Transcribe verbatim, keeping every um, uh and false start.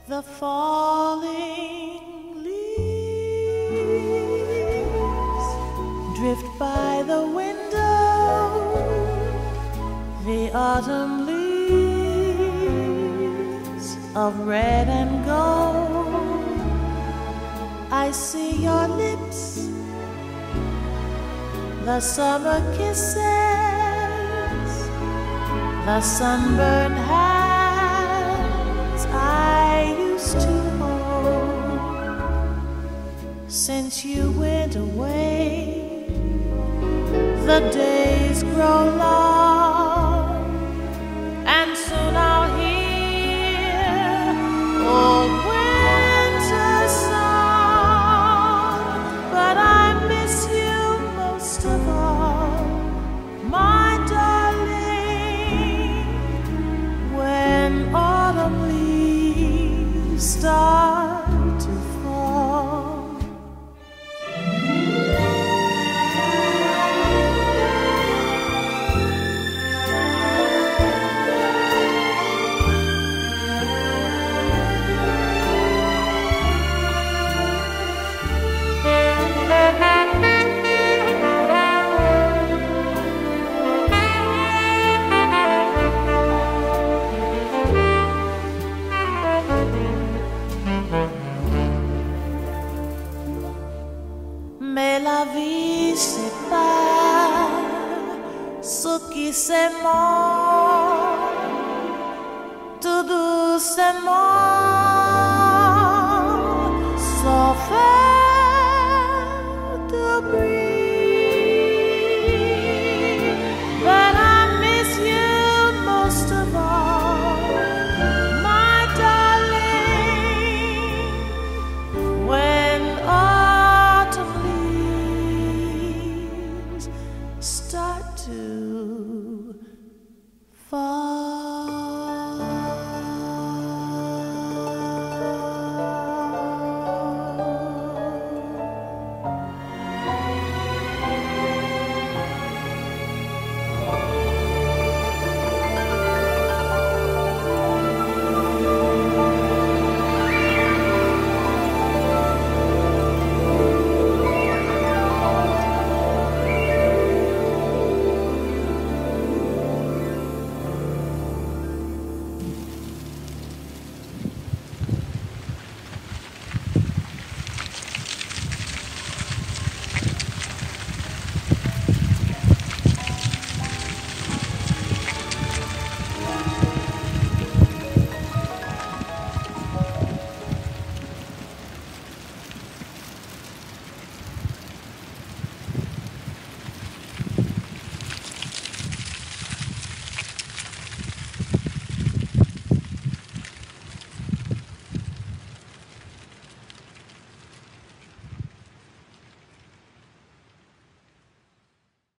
the falling leaves drift by the window, the autumn leaves of red and gold. I see your lips, the summer kisses, the sunburned hands I used to hold. Since you went away, the days grow long, and soon I'll hear old winter song. But I miss you most of all, my darling, when autumn leaves start to fall. Mais la vie c'est pas ce qui s'aimant.